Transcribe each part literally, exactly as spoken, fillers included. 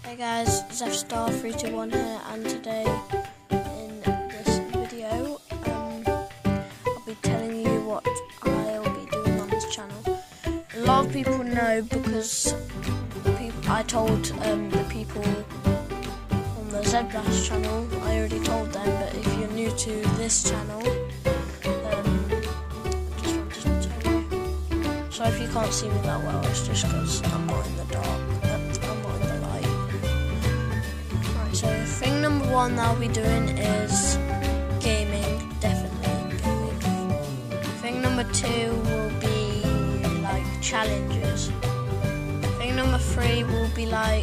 Hey guys, Zefstar three two one here, and today in this video um, I'll be telling you what I'll be doing on this channel. A lot of people know because people, I told um, the people on the ZBlast channel, I already told them, but if you're new to this channel, um, I just wanted to tell you. So if you can't see me that well, it's just because I'm not in the dark. I'm not in the light. So thing number one that I'll be doing is gaming, definitely gaming. Thing number two will be like challenges. Thing number three will be like,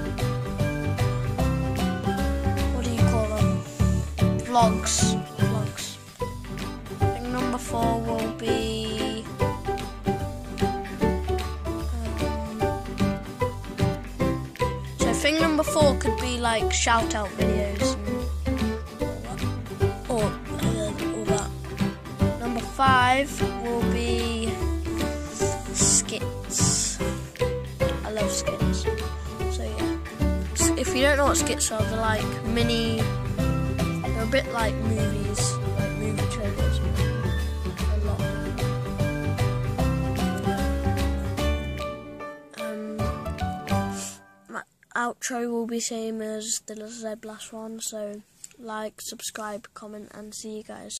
what do you call them? Vlogs. Vlogs. Thing number four will be Thing number four could be like shout out videos and all that. Or, uh, all that. Number five will be skits. I love skits. So yeah. If you don't know what skits are, they're like mini, they're a bit like movies, like movie trailers. A lot. Outro will be same as the ZBlast one, so like, subscribe, comment, and see you guys.